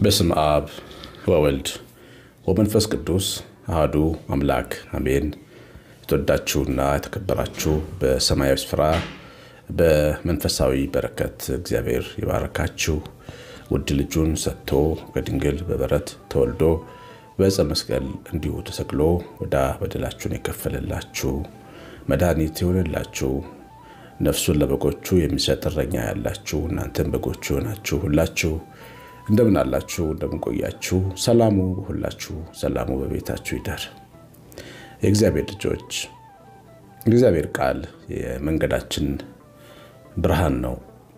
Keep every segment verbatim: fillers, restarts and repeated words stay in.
በስመ አብ ወወልድ ወመንፈስ ቅዱስ አሐዱ አምላክ አሜን። የተወደዳችሁና የተከበራችሁ በሰማያዊ ስፍራ በመንፈሳዊ በረከት እግዚአብሔር ይባርካችሁ። ውድ ልጁን ሰጥቶ ከድንግል በበረት ተወልዶ በዕፀ መስቀል እንዲሁ ተሰቅሎ ወዳ በደላችሁን የከፈለላችሁ መድኃኒት ይሆንላችሁ ነፍሱን ለበጎቹ የሚሰጥ እረኛ ያላችሁ እናንተም በጎቹ ሆናችሁ ሁላችሁ እንደምን አላችሁ እንደምን ቆያችሁ? ሰላሙ ሁላችሁ ሰላሙ በቤታችሁ ይደር። የእግዚአብሔር ልጆች እግዚአብሔር ቃል የመንገዳችን ብርሃን ነው።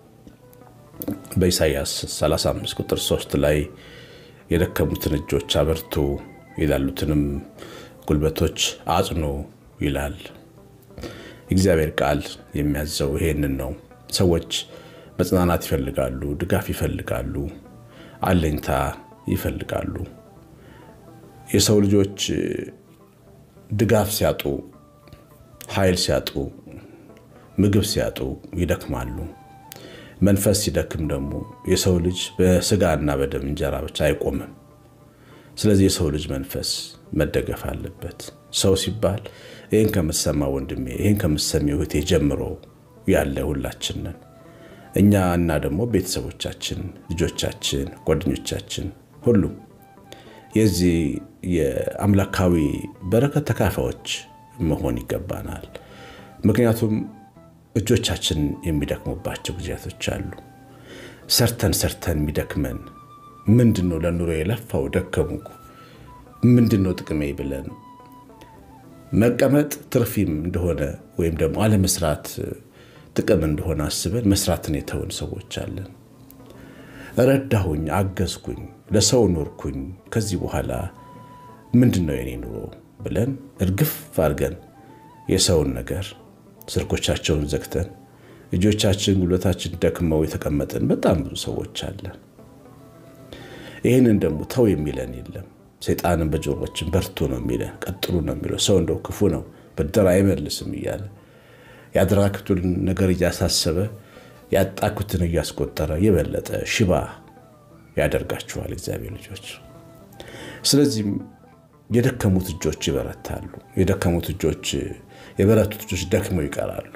በኢሳይያስ ሰላሳ አምስት ቁጥር ሶስት ላይ የደከሙትን እጆች አበርቱ ይላሉትንም ጉልበቶች አጽኑ ይላል። እግዚአብሔር ቃል የሚያዘው ይሄንን ነው። ሰዎች መጽናናት ይፈልጋሉ፣ ድጋፍ ይፈልጋሉ፣ አለኝታ ይፈልጋሉ። የሰው ልጆች ድጋፍ ሲያጡ፣ ኃይል ሲያጡ፣ ምግብ ሲያጡ ይደክማሉ። መንፈስ ሲደክም ደግሞ የሰው ልጅ በስጋና በደም እንጀራ ብቻ አይቆምም። ስለዚህ የሰው ልጅ መንፈስ መደገፍ አለበት። ሰው ሲባል ይሄን ከምትሰማ ወንድሜ ይሄን ከምትሰሚው እህቴ ጀምሮ ያለ ሁላችን ነን። እኛ እና ደግሞ ቤተሰቦቻችን፣ ልጆቻችን፣ ጓደኞቻችን ሁሉ የዚህ የአምላካዊ በረከት ተካፋዮች መሆን ይገባናል። ምክንያቱም እጆቻችን የሚደክሙባቸው ጊዜያቶች አሉ። ሰርተን ሰርተን የሚደክመን ምንድነው? ለኑሮ የለፋው ደከሙኩ ምንድነው ጥቅሜ ብለን መቀመጥ ትርፊም እንደሆነ ወይም ደግሞ አለ መስራት ጥቅም እንደሆነ አስበን መስራትን የተውን ሰዎች አለን። ረዳሁኝ፣ አገዝኩኝ፣ ለሰው ኖርኩኝ፣ ከዚህ በኋላ ምንድነው የኔ ኑሮ ብለን እርግፍ አድርገን የሰውን ነገር ስርኮቻቸውን ዘግተን እጆቻችን ጉልበታችን ደክመው የተቀመጠን በጣም ብዙ ሰዎች አለን። ይሄንን ደግሞ ተው የሚለን የለም። ሰይጣንን በጆሮአችን በርቱ ነው የሚለን፣ ቀጥሉ ነው የሚለው። ሰው እንደው ክፉ ነው ብድር አይመልስም እያለ ያደረኩትን ነገር እያሳሰበ ያጣኩትን እያስቆጠረ የበለጠ ሽባ ያደርጋችኋል እግዚአብሔር ልጆች። ስለዚህ የደከሙት እጆች ይበረታሉ። የደከሙት እጆች የበረቱት እጆች ደክመው ይቀራሉ።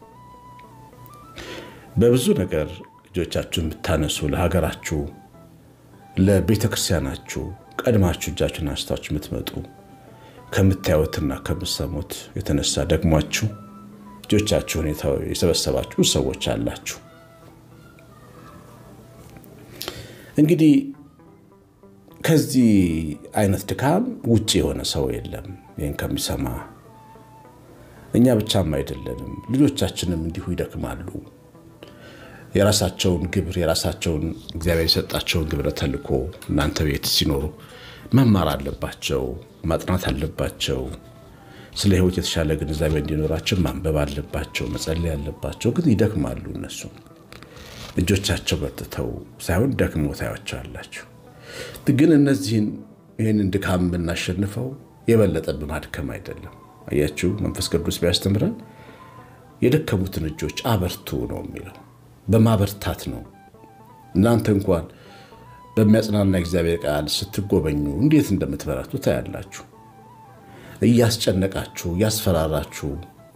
በብዙ ነገር እጆቻችሁን ብታነሱ ለሀገራችሁ፣ ለቤተክርስቲያናችሁ ቀድማችሁ እጃችሁን አንስታችሁ የምትመጡ ከምታዩትና ከምትሰሙት የተነሳ ደግሟችሁ እጆቻችሁን የሰበሰባችሁ ሰዎች አላችሁ። እንግዲህ ከዚህ አይነት ድካም ውጪ የሆነ ሰው የለም። ይሄን ከሚሰማ እኛ ብቻም አይደለንም፣ ልጆቻችንም እንዲሁ ይደክማሉ። የራሳቸውን ግብር የራሳቸውን እግዚአብሔር የሰጣቸውን ግብረ ተልኮ እናንተ ቤት ሲኖሩ መማር አለባቸው፣ ማጥናት አለባቸው። ስለ ሕይወት የተሻለ ግንዛቤ እንዲኖራቸው ማንበብ አለባቸው፣ መጸለይ አለባቸው። ግን ይደክማሉ። እነሱ እጆቻቸው በርትተው ሳይሆን ደክመው ታያቸዋላችሁ። ግን እነዚህን ይሄንን ድካም ብናሸንፈው የበለጠ በማድከም አይደለም። አያችሁ፣ መንፈስ ቅዱስ ቢያስተምረን የደከሙትን እጆች አበርቱ ነው የሚለው። በማበርታት ነው። እናንተ እንኳን በሚያጽናና እግዚአብሔር ቃል ስትጎበኙ እንዴት እንደምትበረቱ ታያላችሁ። እያስጨነቃችሁ እያስፈራራችሁ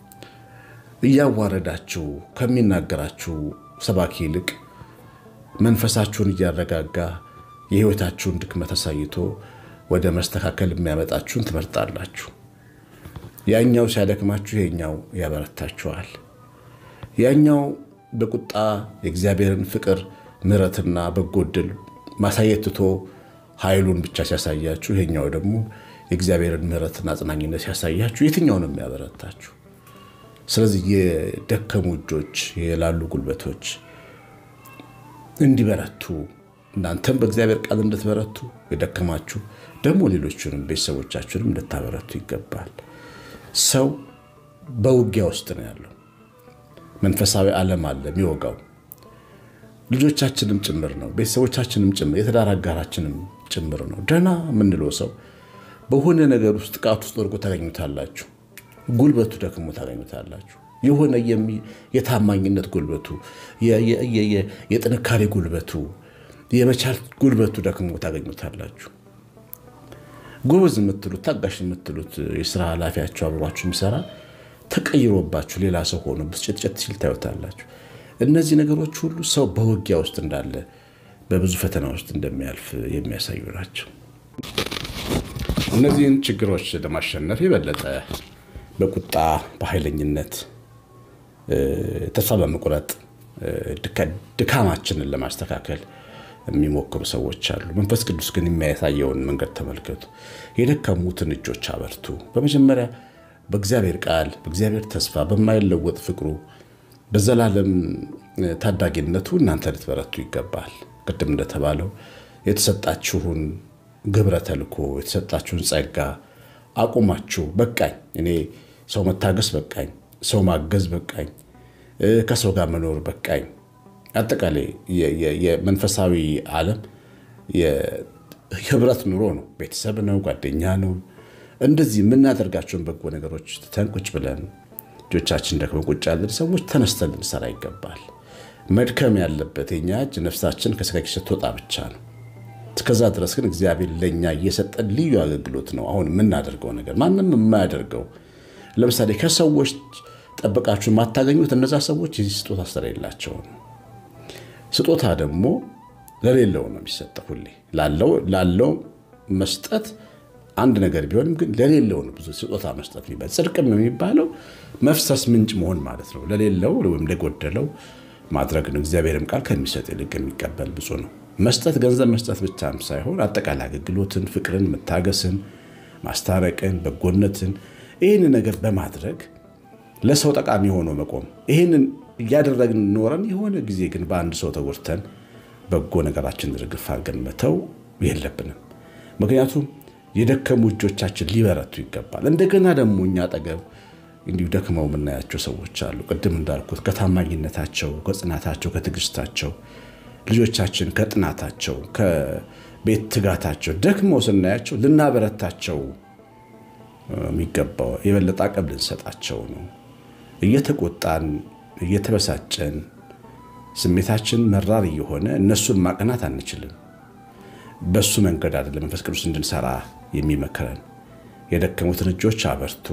እያዋረዳችሁ ከሚናገራችሁ ሰባኪ ይልቅ መንፈሳችሁን እያረጋጋ የህይወታችሁን ድክመት አሳይቶ ወደ መስተካከል የሚያመጣችሁን ትመርጣላችሁ። ያኛው ሲያደክማችሁ ይሄኛው ያበረታችኋል። ያኛው በቁጣ የእግዚአብሔርን ፍቅር ምሕረትና በጎድል ማሳየትቶ ኃይሉን ብቻ ሲያሳያችሁ ይሄኛው ደግሞ የእግዚአብሔርን ምሕረትና ጽናኝነት ሲያሳያችሁ የትኛው ነው የሚያበረታችሁ? ስለዚህ የደከሙ እጆች የላሉ ጉልበቶች እንዲበረቱ እናንተም በእግዚአብሔር ቃል እንድትበረቱ የደከማችሁ ደግሞ ሌሎችንም ቤተሰቦቻችሁንም እንድታበረቱ ይገባል። ሰው በውጊያ ውስጥ ነው ያለው። መንፈሳዊ ዓለም አለ የሚወጋው። ልጆቻችንም ጭምር ነው፣ ቤተሰቦቻችንም ጭምር፣ የትዳር አጋራችንም ጭምር ነው። ደህና የምንለው ሰው በሆነ ነገር ውስጥ ጥቃት ውስጥ ወድቆ ታገኙታላችሁ። ጉልበቱ ደክሞ ታገኙታላችሁ። የሆነ የታማኝነት ጉልበቱ የጥንካሬ ጉልበቱ የመቻል ጉልበቱ ደግሞ ታገኙታላችሁ። ጎበዝ የምትሉት ታጋሽ የምትሉት የሥራ ኃላፊያችሁ አብሯችሁ የሚሰራ ተቀይሮባችሁ ሌላ ሰው ሆኖ ብስጭት ሲል ታዩታላችሁ። እነዚህ ነገሮች ሁሉ ሰው በውጊያ ውስጥ እንዳለ በብዙ ፈተና ውስጥ እንደሚያልፍ የሚያሳዩ ናቸው። እነዚህን ችግሮች ለማሸነፍ የበለጠ በቁጣ በኃይለኝነት ተስፋ በመቁረጥ ድካማችንን ለማስተካከል የሚሞክሩ ሰዎች አሉ። መንፈስ ቅዱስ ግን የሚያሳየውን መንገድ ተመልከቱ። የደከሙትን እጆች አበርቱ። በመጀመሪያ በእግዚአብሔር ቃል፣ በእግዚአብሔር ተስፋ፣ በማይለወጥ ፍቅሩ፣ በዘላለም ታዳጊነቱ እናንተ ልትበረቱ ይገባል። ቅድም እንደተባለው የተሰጣችሁን ግብረ ተልኮ የተሰጣችሁን ጸጋ አቁማችሁ በቃኝ፣ እኔ ሰው መታገስ በቃኝ፣ ሰው ማገዝ በቃኝ፣ ከሰው ጋር መኖር በቃኝ። አጠቃላይ የመንፈሳዊ ዓለም የህብረት ኑሮ ነው። ቤተሰብ ነው፣ ጓደኛ ነው። እንደዚህ የምናደርጋቸውን በጎ ነገሮች ተንቁጭ ብለን እጆቻችን ደክመን ቁጭ ያለን ሰዎች ተነስተን ልንሰራ ይገባል። መድከም ያለበት የኛ እጅ ነፍሳችን ከስጋችን ስትወጣ ብቻ ነው። እስከዛ ድረስ ግን እግዚአብሔር ለኛ እየሰጠን ልዩ አገልግሎት ነው። አሁን የምናደርገው ነገር ማንም የማያደርገው። ለምሳሌ ከሰዎች ጠብቃችሁ ማታገኙት እነዛ ሰዎች የዚህ ስጦታ ስለሌላቸው ነው። ስጦታ ደግሞ ለሌለው ነው የሚሰጠው። ሁሌ ላለው ላለው መስጠት አንድ ነገር ቢሆንም ግን ለሌለው ነው ብዙ ስጦታ መስጠት የሚባል። ጽድቅም የሚባለው መፍሰስ ምንጭ መሆን ማለት ነው። ለሌለው ወይም ለጎደለው ማድረግ ነው። እግዚአብሔርም ቃል ከሚሰጥ ይልቅ የሚቀበል ብዙ ነው። መስጠት ገንዘብ መስጠት ብቻም ሳይሆን አጠቃላይ አገልግሎትን፣ ፍቅርን፣ መታገስን፣ ማስታረቅን፣ በጎነትን ይህን ነገር በማድረግ ለሰው ጠቃሚ ሆኖ መቆም። ይህንን እያደረግን ኖረን የሆነ ጊዜ ግን በአንድ ሰው ተጎድተን በጎ ነገራችን ርግፍ አድርገን መተው የለብንም። ምክንያቱም የደከሙ እጆቻችን ሊበረቱ ይገባል። እንደገና ደግሞ እኛ አጠገብ እንዲሁ ደክመው የምናያቸው ሰዎች አሉ። ቅድም እንዳልኩት ከታማኝነታቸው፣ ከጽናታቸው፣ ከትዕግስታቸው ልጆቻችን ከጥናታቸው ከቤት ትጋታቸው ደክመው ስናያቸው ልናበረታቸው የሚገባው የበለጠ አቅም ልንሰጣቸው ነው። እየተቆጣን እየተበሳጨን ስሜታችን መራር እየሆነ እነሱን ማቅናት አንችልም። በሱ መንገድ አይደለም መንፈስ ቅዱስ እንድንሰራ የሚመክረን። የደከሙትን እጆች አበርቱ፣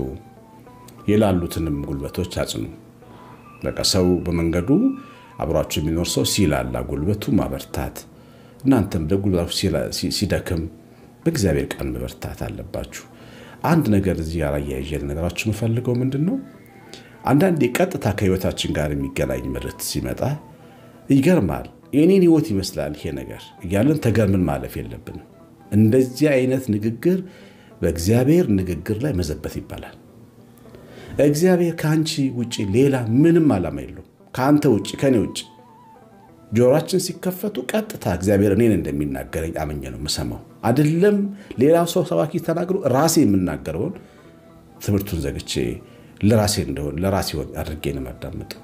የላሉትንም ጉልበቶች አጽኑ። በቃ ሰው በመንገዱ አብሯችሁ የሚኖር ሰው ሲላላ ጉልበቱ ማበርታት፣ እናንተም ለጉልበቱ ሲደክም በእግዚአብሔር ቃል መበርታት አለባችሁ። አንድ ነገር እዚህ ጋር ያያየል ነገራችሁ የምፈልገው ምንድነው? አንዳንዴ ቀጥታ ከህይወታችን ጋር የሚገናኝ ምርት ሲመጣ ይገርማል። የኔን ህይወት ይመስላል ይሄ ነገር እያለን ተገርምን ማለፍ የለብንም። እንደዚህ አይነት ንግግር በእግዚአብሔር ንግግር ላይ መዘበት ይባላል። እግዚአብሔር ካንቺ ውጪ ሌላ ምንም ዓላማ የለውም። ካንተ ውጪ ከኔ ውጪ ጆሮአችን ሲከፈቱ ቀጥታ እግዚአብሔር እኔን እንደሚናገረኝ አመኘ ነው መሰማው። አይደለም ሌላ ሰው ሰባኪ ተናግሮ ራሴ የምናገረውን ትምህርቱን ዘግቼ ለራሴ እንደሆነ ለራሴ አድርጌ ነው ማዳመጥ።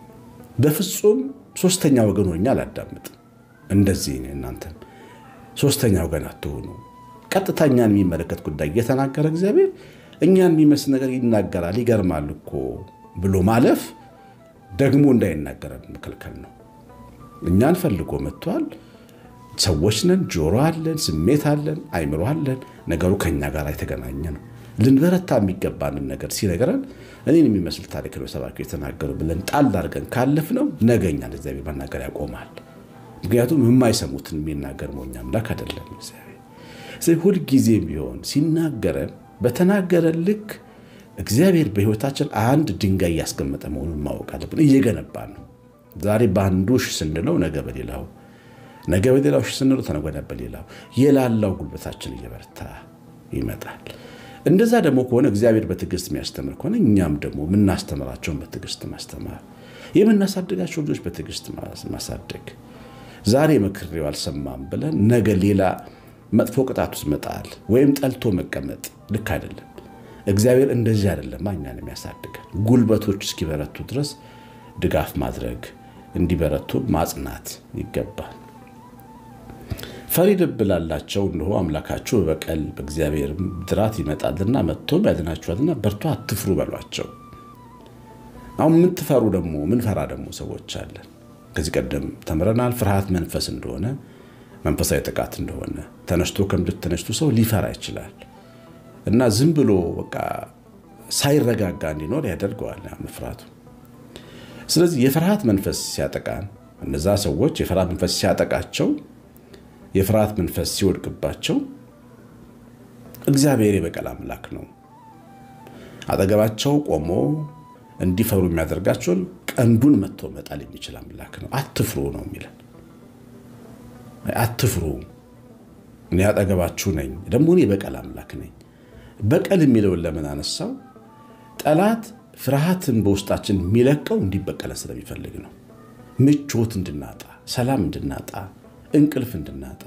በፍጹም ሶስተኛ ወገን ሆኜ አላዳምጥም። እንደዚህ ነው። እናንተም ሶስተኛ ወገን አትሆኑ። ቀጥታኛን የሚመለከት ጉዳይ እየተናገረ እግዚአብሔር እኛን የሚመስል ነገር ይናገራል። ይገርማል እኮ ብሎ ማለፍ ደግሞ እንዳይናገረን መከልከል ነው። እኛን ፈልጎ መጥቷል። ሰዎች ነን፣ ጆሮ አለን፣ ስሜት አለን፣ አይምሮ አለን። ነገሩ ከኛ ጋር የተገናኘ ነው። ልንበረታ የሚገባንን ነገር ሲነገረን እኔን የሚመስል ታሪክ ነው ሰባኪው የተናገረው ብለን ጣል አድርገን ካለፍነው ነገኛ ለእግዚአብሔር መናገር ያቆማል። ምክንያቱም የማይሰሙትን የሚናገር ሞኛ አምላክ አይደለም እግዚአብሔር። ስለዚህ ሁል ጊዜም ቢሆን ሲናገረን በተናገረን ልክ እግዚአብሔር በህይወታችን አንድ ድንጋይ ያስቀመጠ መሆኑን ማወቅ አለብን። እየገነባን ነው። ዛሬ በአንዱ ሺህ ስንለው ነገ በሌላው፣ ነገ በሌላው ሺህ ስንለው ተነገ ወዲያ በሌላው የላላው ጉልበታችን እየበረታ ይመጣል። እንደዛ ደግሞ ከሆነ እግዚአብሔር በትዕግስት የሚያስተምር ከሆነ እኛም ደግሞ የምናስተምራቸውን በትዕግስት ማስተማር፣ የምናሳድጋቸው ልጆች በትዕግስት ማሳደግ። ዛሬ መክሬው አልሰማም ብለን ነገ ሌላ መጥፎ ቅጣት ውስጥ መጣል ወይም ጠልቶ መቀመጥ ልክ አይደለም። እግዚአብሔር እንደዚህ አይደለም እኛን የሚያሳድገን። ጉልበቶች እስኪበረቱ ድረስ ድጋፍ ማድረግ፣ እንዲበረቱ ማጽናት ይገባል። ፈሪ ልብ ላላቸው እነሆ አምላካችሁ በቀል በእግዚአብሔር ድራት ይመጣልና መጥቶ ያድናችኋልና በርቱ አትፍሩ በሏቸው። አሁን ምን ትፈሩ ደግሞ ምን ፈራ ደግሞ ሰዎች አለን። ከዚህ ቀደም ተምረናል። ፍርሃት መንፈስ እንደሆነ መንፈሳዊ ጥቃት እንደሆነ ተነስቶ ከምድር ተነስቶ ሰው ሊፈራ ይችላል እና ዝም ብሎ በቃ ሳይረጋጋ እንዲኖር ያደርገዋል መፍራቱ። ስለዚህ የፍርሃት መንፈስ ሲያጠቃን እነዛ ሰዎች የፍርሃት መንፈስ ሲያጠቃቸው የፍርሃት መንፈስ ሲወድቅባቸው እግዚአብሔር የበቀል አምላክ ነው። አጠገባቸው ቆሞ እንዲፈሩ የሚያደርጋቸው ቀንዱን መጥቶ መጣል የሚችል አምላክ ነው። አትፍሩ ነው የሚለው። አትፍሩ እኔ አጠገባችሁ ነኝ፣ ደግሞ እኔ የበቀል አምላክ ነኝ። በቀል የሚለውን ለምን አነሳው? ጠላት ፍርሃትን በውስጣችን የሚለቀው እንዲበቀለን ስለሚፈልግ ነው። ምቾት እንድናጣ፣ ሰላም እንድናጣ፣ እንቅልፍ እንድናጣ፣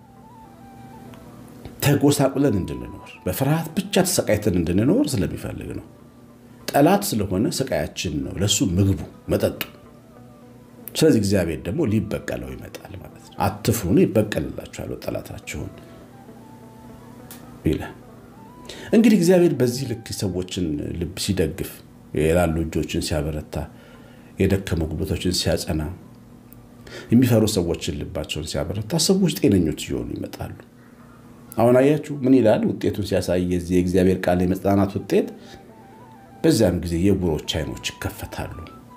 ተጎሳቁለን እንድንኖር፣ በፍርሃት ብቻ ተሰቃይተን እንድንኖር ስለሚፈልግ ነው። ጠላት ስለሆነ ስቃያችን ነው ለሱ ምግቡ መጠጡ። ስለዚህ እግዚአብሔር ደግሞ ሊበቀለው ይመጣል ማለት ነው። አትፍሩ ይበቀልላችኋል ጠላታችሁን ይላል። እንግዲህ እግዚአብሔር በዚህ ልክ ሰዎችን ልብ ሲደግፍ፣ የላሉ እጆችን ሲያበረታ፣ የደከሙ ጉልበቶችን ሲያጸና፣ የሚፈሩ ሰዎችን ልባቸውን ሲያበረታ ሰዎች ጤነኞች ይሆኑ ይመጣሉ። አሁን አያችሁ ምን ይላል? ውጤቱን ሲያሳይ የዚህ የእግዚአብሔር ቃል የመጽናናት ውጤት በዛም ጊዜ የዕውሮች አይኖች ይከፈታሉ፣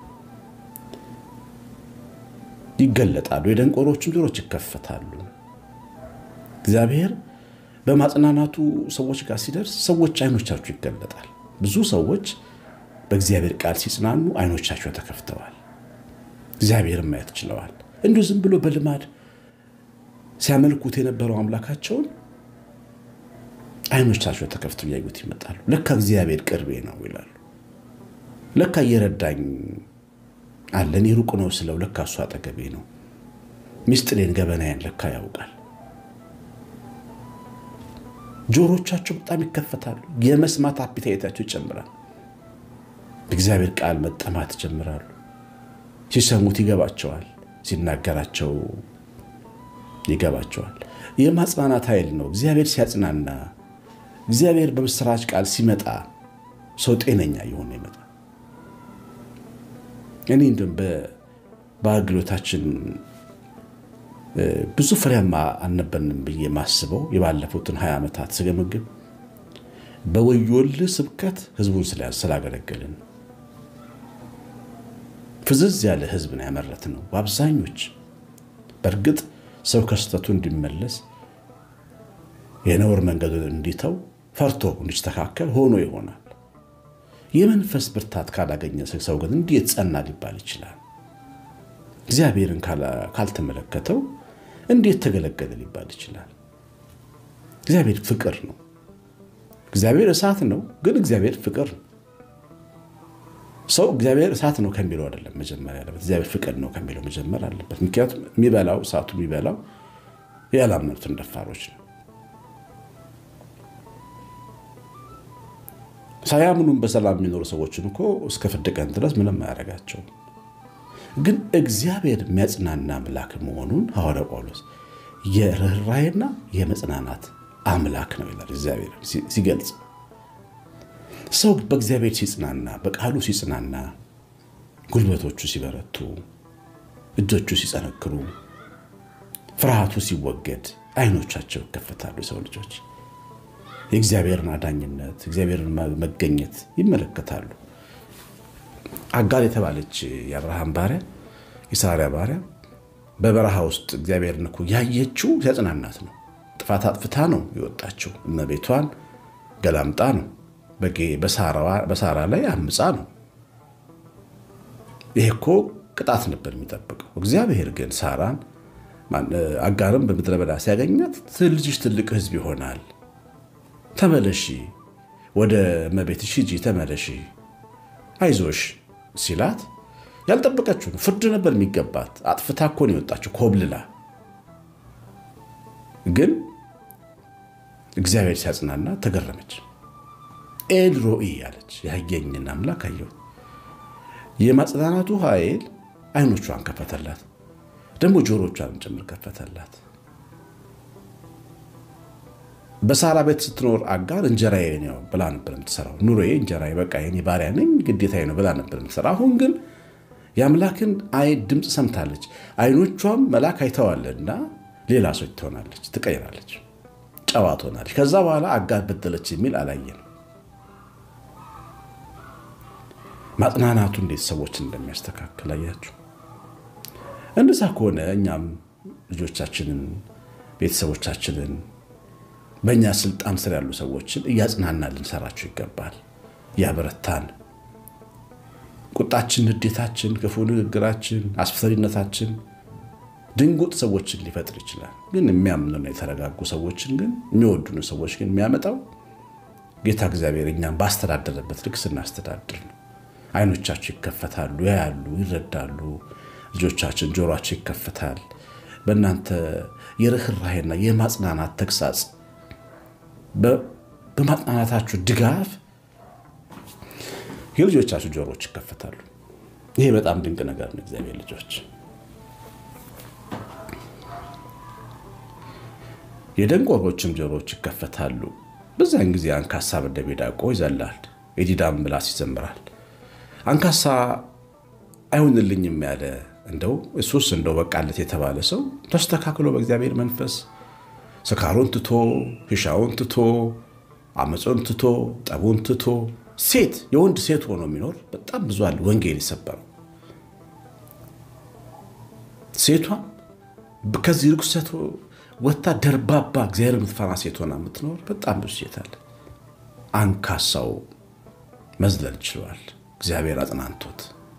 ይገለጣሉ፣ የደንቆሮችም ጆሮች ይከፈታሉ። እግዚአብሔር በማጽናናቱ ሰዎች ጋር ሲደርስ ሰዎች አይኖቻቸው ይገለጣል። ብዙ ሰዎች በእግዚአብሔር ቃል ሲጽናኑ አይኖቻቸው ተከፍተዋል፣ እግዚአብሔርን ማየት ችለዋል። እንዲሁ ዝም ብሎ በልማድ ሲያመልኩት የነበረው አምላካቸውን አይኖቻቸው ተከፍተው ያዩት ይመጣሉ። ለካ እግዚአብሔር ቅርቤ ነው ይላሉ። ለካ እየረዳኝ አለኝ ሩቅ ነው ስለው ለካ እሱ አጠገቤ ነው። ሚስጥሬን ገበናዬን ለካ ያውቃል። ጆሮቻቸው በጣም ይከፈታሉ፣ የመስማት አፒታይታቸው ይጨምራል። በእግዚአብሔር ቃል መጠማት ይጀምራሉ። ሲሰሙት ይገባቸዋል፣ ሲናገራቸው ይገባቸዋል። የማጽናናት ኃይል ነው። እግዚአብሔር ሲያጽናና፣ እግዚአብሔር በምስራች ቃል ሲመጣ ሰው ጤነኛ ይሆን ይመጣ። እኔ እንደም በአገልግሎታችን ብዙ ፍሬያማ አልነበርንም ብዬ ማስበው የባለፉትን ሃያ ዓመታት ስገመግም በወዮል ስብከት ህዝቡን ስላገለገልን ፍዝዝ ያለ ህዝብ ነው ያመረትነው በአብዛኞች። በእርግጥ ሰው ከስተቱ እንዲመለስ የነውር መንገዱን እንዲተው ፈርቶ እንዲስተካከል ሆኖ ይሆናል። የመንፈስ ብርታት ካላገኘ ሰው ግን እንዴት ጸና ሊባል ይችላል? እግዚአብሔርን ካልተመለከተው እንዴት ተገለገለ ሊባል ይችላል? እግዚአብሔር ፍቅር ነው። እግዚአብሔር እሳት ነው፣ ግን እግዚአብሔር ፍቅር ነው። ሰው እግዚአብሔር እሳት ነው ከሚለው አይደለም መጀመር ያለበት፣ እግዚአብሔር ፍቅር ነው ከሚለው መጀመር አለበት። ምክንያቱም የሚበላው እሳቱ የሚበላው ያላመኑትን ደፋሮች ነው። ሳያምኑም በሰላም የሚኖሩ ሰዎችን እኮ እስከ ፍርድ ቀን ድረስ ምንም አያረጋቸው። ግን እግዚአብሔር የሚያጽናና አምላክ መሆኑን ሐዋርያው ጳውሎስ የርህራሄና የመጽናናት አምላክ ነው ይላል እግዚአብሔር ሲገልጽ። ሰው በእግዚአብሔር ሲጽናና፣ በቃሉ ሲጽናና፣ ጉልበቶቹ ሲበረቱ፣ እጆቹ ሲጸነክሩ፣ ፍርሃቱ ሲወገድ አይኖቻቸው ይከፈታሉ። ሰው ልጆች የእግዚአብሔርን አዳኝነት፣ እግዚአብሔርን መገኘት ይመለከታሉ። አጋር የተባለች የአብርሃም ባሪያ፣ የሳራ ባሪያ በበረሃ ውስጥ እግዚአብሔርን እኮ ያየችው ሲያጽናናት ነው። ጥፋት አጥፍታ ነው የወጣችው። እመቤቷን ገላምጣ ነው። በጌ በሳራ ላይ አምጻ ነው። ይሄ እኮ ቅጣት ነበር የሚጠብቀው። እግዚአብሔር ግን ሳራን አጋርም በምድረ በዳ ሲያገኛት ልጅሽ ትልቅ ሕዝብ ይሆናል፣ ተመለሺ፣ ወደ እመቤትሽ ሂጂ፣ ተመለሺ፣ አይዞሽ ሲላት ያልጠበቀችው ፍርድ ነበር የሚገባት። አጥፍታ እኮ ነው የወጣችው ኮብልላ። ግን እግዚአብሔር ሲያጽናና ተገረመች። ኤልሮኢ ያለች ያየኝን አምላክ አየሁ። የማጽናናቱ ኃይል አይኖቿን ከፈተላት፣ ደግሞ ጆሮቿን ጭምር ከፈተላት። በሳራ ቤት ስትኖር አጋር እንጀራዬ ነው ብላ ነበር የምትሰራው። ኑሮዬ እንጀራዬ፣ በቃ የኔ ባሪያ ነኝ፣ ግዴታዬ ነው ብላ ነበር የምትሰራው። አሁን ግን የአምላክን አይ ድምጽ ሰምታለች። አይኖቿም መልአክ አይተዋልና ሌላ ሰው ትሆናለች፣ ትቀይራለች፣ ጨዋ ትሆናለች። ከዛ በኋላ አጋር በደለች የሚል አላየንም። ማጽናናቱ እንዴት ሰዎችን እንደሚያስተካክል አያችሁ። እንደዛ ከሆነ እኛም ልጆቻችንን ቤተሰቦቻችንን በእኛ ስልጣን ስር ያሉ ሰዎችን እያጽናናን ልንሰራቸው ይገባል። ያበረታን። ቁጣችን፣ ንዴታችን፣ ክፉ ንግግራችን፣ አስፈሪነታችን ድንጉጥ ሰዎችን ሊፈጥር ይችላል። ግን የሚያምኑና የተረጋጉ ሰዎችን ግን የሚወዱን ሰዎች ግን የሚያመጣው ጌታ እግዚአብሔር እኛን ባስተዳደረበት ልክ ስናስተዳድር ነው። አይኖቻቸው ይከፈታሉ፣ ያያሉ፣ ይረዳሉ። ልጆቻችን ጆሮአቸው ይከፈታል። በእናንተ የርህራሄና የማጽናናት ተግሳጽ በማጽናናታችሁ ድጋፍ የልጆቻችሁ ጆሮዎች ይከፈታሉ። ይሄ በጣም ድንቅ ነገር ነው። እግዚአብሔር ልጆች የደንቆሮችም ጆሮዎች ይከፈታሉ። በዛን ጊዜ አንካሳ በደቢዳቆ ይዘላል፣ የዲዳም ምላስ ይዘምራል። አንካሳ አይሆንልኝም ያለ እንደው እሱስ እንደው በቃለት የተባለ ሰው ተስተካክሎ በእግዚአብሔር መንፈስ ስካሩን ትቶ ፊሻውን ትቶ አመጾን ትቶ ጠቡን ትቶ ሴት የወንድ ሴት ሆኖ የሚኖር በጣም ብዙ አለ። ወንጌል ይሰበረው ሴቷ ከዚህ ርኩሰት ወጣ ደርባባ እግዚአብሔር ምትፈራ ሴት ሆና የምትኖር በጣም ብዙ ሴት አለ። አንካሳው መዝለል ይችላል። እግዚአብሔር አጽናንቶት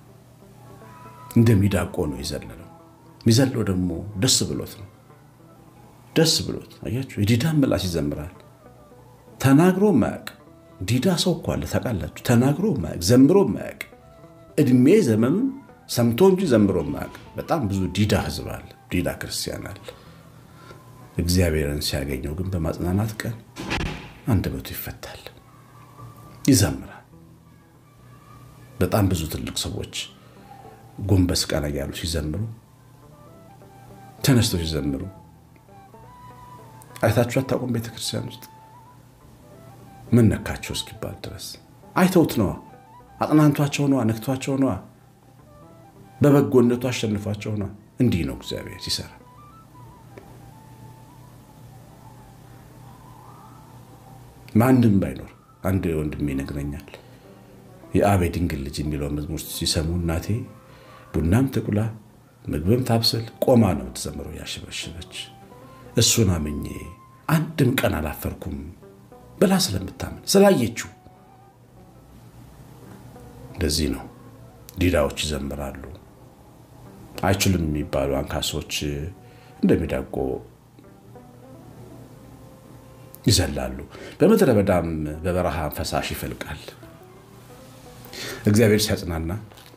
እንደሚዳቆ ነው ይዘለለው። ሚዘለው ደግሞ ደስ ብሎት ነው። ደስ ብሎት አያችሁ። የዲዳም ምላስ ይዘምራል። ተናግሮ ማያቅ ዲዳ ሰው እኮ አለ ታውቃላችሁ። ተናግሮ ማያቅ ዘምሮ ማያቅ እድሜ ዘመኑን ሰምቶ እንጂ ዘምሮ ማያቅ በጣም ብዙ ዲዳ ህዝብ አለ፣ ዲዳ ክርስቲያን አለ። እግዚአብሔርን ሲያገኘው ግን በማጽናናት ቀን አንደበቱ ይፈታል፣ ይዘምራል። በጣም ብዙ ትልቅ ሰዎች ጎንበስ ቀና ያሉ ሲዘምሩ ተነስተው ሲዘምሩ አይታችሁ አታውቁም? ቤተክርስቲያን ውስጥ ምን ነካቸው እስኪባል ድረስ አይተውት ነው። አጥናንቷቸው ነው፣ ነክቷቸው ነው፣ በበጎነቱ አሸንፏቸው ነው። እንዲህ ነው እግዚአብሔር ሲሰራ። ማንንም ባይኖር አንድ ወንድሜ ይነግረኛል። የአቤ ድንግል ልጅ የሚለው መዝሙር ሲሰሙ እናቴ ቡናም ተቁላ ምግብም ታብስል ቆማ ነው ተዘምሮ ያሽበሽበች እሱን አምኜ አንድም ቀን አላፈርኩም ብላ ስለምታምን ስላየችው እንደዚህ ነው። ዲዳዎች ይዘምራሉ። አይችልም የሚባሉ አንካሶች እንደሚዳቆ ይዘላሉ። በመድረ በዳም በበረሃ ፈሳሽ ይፈልቃል። እግዚአብሔር ሲያጽናና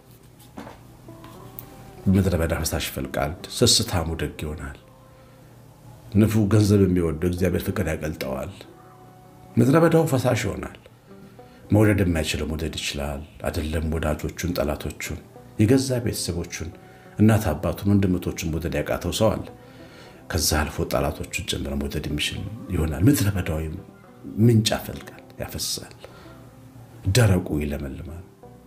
በመድረ በዳ ፈሳሽ ይፈልቃል። ስስታሙ ደግ ይሆናል። ንፉ ገንዘብ የሚወድ እግዚአብሔር ፍቅር ያቀልጠዋል። ምድረ በዳው ፈሳሽ ይሆናል። መውደድ የማይችል መውደድ ይችላል። አይደለም ወዳጆቹን ጠላቶቹን የገዛ ቤተሰቦቹን እናት አባቱን ወንድሞቹን መውደድ ያቃተው ሰው አለ። ከዛ አልፎ ጠላቶቹን ጭምር መውደድ የሚችል ይሆናል። ምድረ በዳው ምንጭ ያፈልቃል፣ ያፈሳል። ደረቁ ይለመልማል።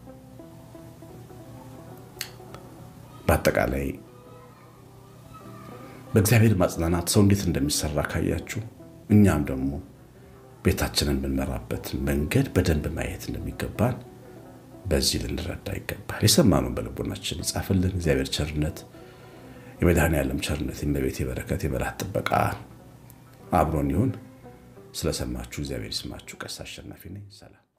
በአጠቃላይ በእግዚአብሔር ማጽናናት ሰው እንዴት እንደሚሰራ ካያችሁ እኛም ደግሞ ቤታችንን ብንመራበት መንገድ በደንብ ማየት እንደሚገባን በዚህ ልንረዳ ይገባል። የሰማነውን በልቦናችን ይጻፍልን። እግዚአብሔር ቸርነት፣ የመድኃኔዓለም ቸርነት፣ የእመቤቴ በረከት፣ የመላእክት ጥበቃ አብሮን ይሁን። ስለሰማችሁ እግዚአብሔር ይስማችሁ። ቀሲስ አሸናፊ ነኝ። ሰላም።